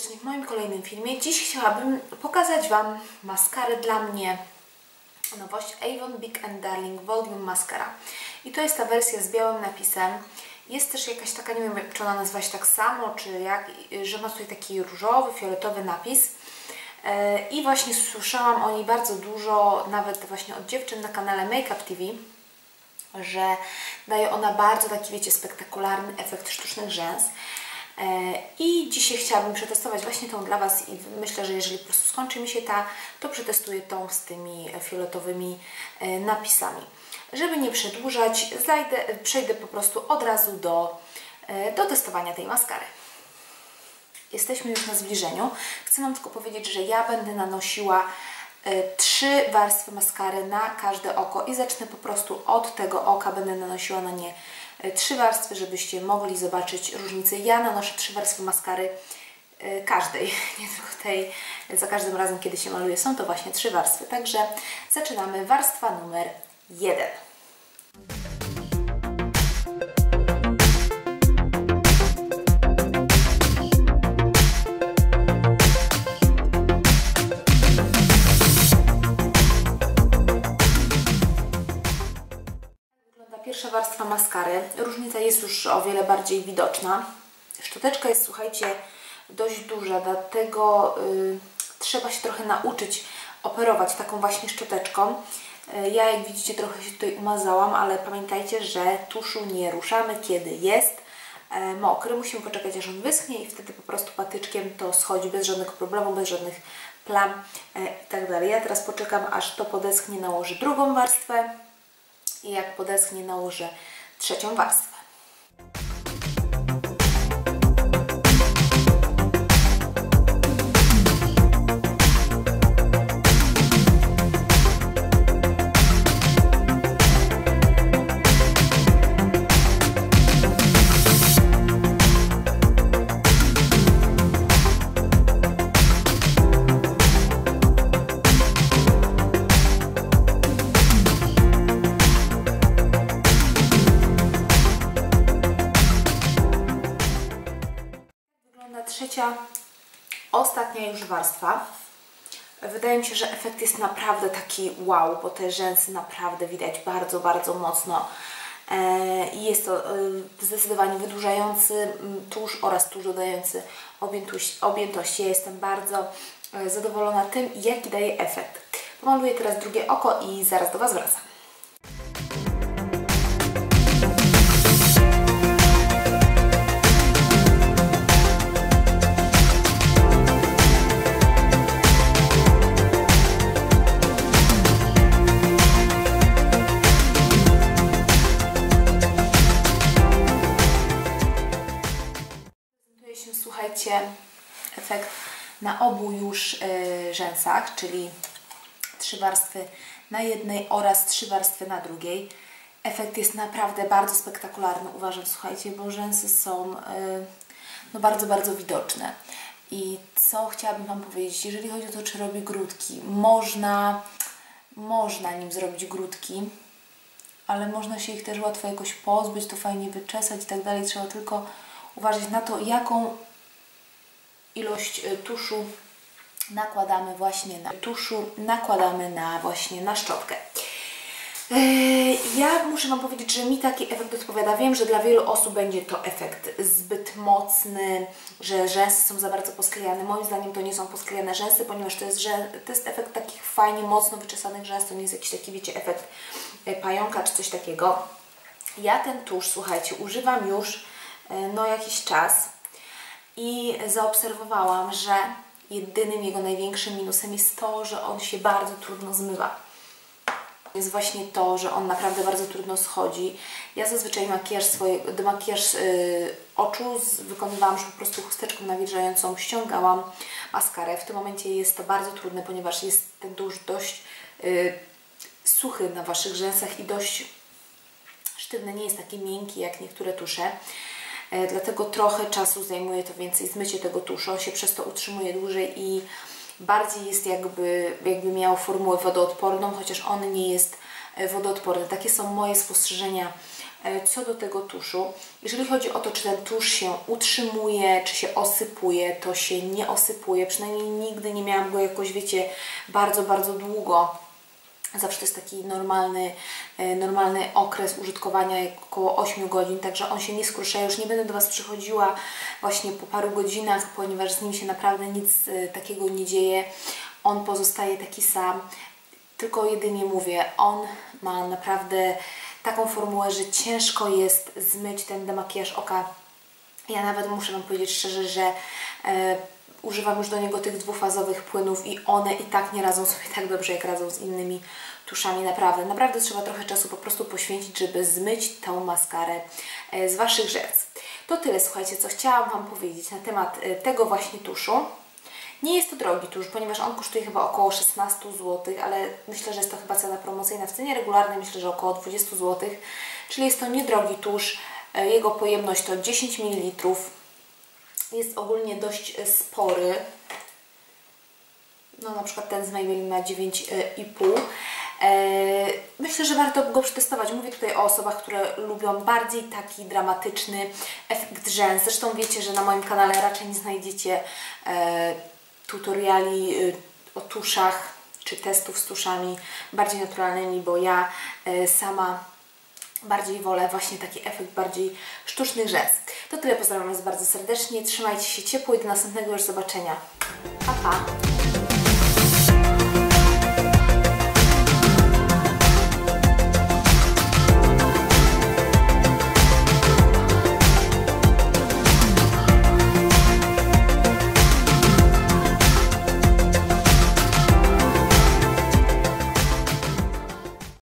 serdecznie w moim kolejnym filmie. Dziś chciałabym pokazać Wam maskarę dla mnie, nowość Avon Big & Darling Volume Mascara. I to jest ta wersja z białym napisem. Jest też jakaś taka, nie wiem czy ona nazywa się tak samo, czy jak, że ma tutaj taki różowy, fioletowy napis. I właśnie słyszałam o niej bardzo dużo, nawet właśnie od dziewczyn na kanale Make Up TV, że daje ona bardzo taki, wiecie, spektakularny efekt sztucznych rzęs. I dzisiaj chciałabym przetestować właśnie tą dla Was i myślę, że jeżeli po prostu skończy mi się ta, to przetestuję tą z tymi fioletowymi napisami. Żeby nie przedłużać, przejdę po prostu od razu do testowania tej maskary. Jesteśmy już na zbliżeniu. Chcę Wam tylko powiedzieć, że ja będę nanosiła 3 warstwy maskary na każde oko i zacznę po prostu od tego oka, będę nanosiła na nie 3 warstwy, żebyście mogli zobaczyć różnicę. Ja nanoszę 3 warstwy maskary każdej, nie tylko tej, za każdym razem, kiedy się maluję, są to właśnie 3 warstwy. Także zaczynamy. Warstwa numer 1. Pierwsza warstwa maskary. Różnica jest już o wiele bardziej widoczna. Szczoteczka jest, słuchajcie, dość duża, dlatego trzeba się trochę nauczyć operować taką właśnie szczoteczką. Ja, jak widzicie, trochę się tutaj umazałam, ale pamiętajcie, że tuszu nie ruszamy, kiedy jest mokry. Musimy poczekać, aż on wyschnie i wtedy po prostu patyczkiem to schodzi bez żadnego problemu, bez żadnych plam i tak dalej. Ja teraz poczekam, aż to podeschnie, nałożę drugą warstwę. I jak podeschnie, nałożę trzecią warstwę. Trzecia, ostatnia już warstwa. Wydaje mi się, że efekt jest naprawdę taki wow, bo te rzęsy naprawdę widać bardzo, bardzo mocno. I jest to zdecydowanie wydłużający tusz oraz tusz dodający objętości. Ja jestem bardzo zadowolona tym, jaki daje efekt. Pomaluję teraz drugie oko i zaraz do Was wracam. Słuchajcie, efekt na obu już rzęsach, czyli 3 warstwy na jednej oraz 3 warstwy na drugiej. Efekt jest naprawdę bardzo spektakularny, uważam, słuchajcie, bo rzęsy są no bardzo, bardzo widoczne. I co chciałabym Wam powiedzieć, jeżeli chodzi o to, czy robi grudki, można nim zrobić grudki, ale można się ich też łatwo jakoś pozbyć, to fajnie wyczesać i tak dalej. Trzeba tylko uważać na to, jaką ilość tuszu nakładamy właśnie na szczotkę. Ja muszę Wam powiedzieć, że mi taki efekt odpowiada. Wiem, że dla wielu osób będzie to efekt zbyt mocny, że rzęsy są za bardzo posklejane. Moim zdaniem to nie są posklejane rzęsy, ponieważ to jest efekt takich fajnie, mocno wyczesanych rzęs. To nie jest jakiś taki, wiecie, efekt pająka czy coś takiego. Ja ten tusz, słuchajcie, używam już no jakiś czas i zaobserwowałam, że jedynym jego największym minusem jest to, że on się bardzo trudno zmywa. Jest właśnie to, że on naprawdę bardzo trudno schodzi. Ja zazwyczaj makijaż oczu wykonywałam, że po prostu chusteczką nawilżającą ściągałam maskarę. W tym momencie jest to bardzo trudne, ponieważ jest ten tusz dość suchy na Waszych rzęsach i dość sztywny, nie jest taki miękki jak niektóre tusze. Dlatego trochę czasu zajmuje to więcej zmycie tego tuszu, on się przez to utrzymuje dłużej i bardziej jest jakby miał formułę wodoodporną, chociaż on nie jest wodoodporny. Takie są moje spostrzeżenia co do tego tuszu. Jeżeli chodzi o to, czy ten tusz się utrzymuje, czy się osypuje, to się nie osypuje. Przynajmniej nigdy nie miałam go jakoś, wiecie, bardzo, bardzo długo. Zawsze to jest taki normalny okres użytkowania, około 8 godzin, także on się nie skrusza. Ja już nie będę do Was przychodziła właśnie po paru godzinach, ponieważ z nim się naprawdę nic takiego nie dzieje. On pozostaje taki sam, tylko jedynie mówię, on ma naprawdę taką formułę, że ciężko jest zmyć ten demakijaż oka. Ja nawet muszę Wam powiedzieć szczerze, że używam już do niego tych dwufazowych płynów i one i tak nie radzą sobie tak dobrze, jak radzą z innymi tuszami. Naprawdę trzeba trochę czasu po prostu poświęcić, żeby zmyć tą maskarę z Waszych rzęs. To tyle, słuchajcie, co chciałam Wam powiedzieć na temat tego właśnie tuszu. Nie jest to drogi tusz, ponieważ on kosztuje chyba około 16 zł, ale myślę, że jest to chyba cena promocyjna. W cenie regularnej myślę, że około 20 zł, czyli jest to niedrogi tusz. Jego pojemność to 10 ml. Jest ogólnie dość spory. No na przykład ten z Maybelline ma 9,5. Myślę, że warto go przetestować. Mówię tutaj o osobach, które lubią bardziej taki dramatyczny efekt rzęs. Zresztą wiecie, że na moim kanale raczej nie znajdziecie tutoriali o tuszach czy testów z tuszami bardziej naturalnymi, bo ja sama bardziej wolę właśnie taki efekt bardziej sztucznych rzęs. To tyle, pozdrawiam Was bardzo serdecznie, trzymajcie się ciepło i do następnego już zobaczenia. Pa, pa!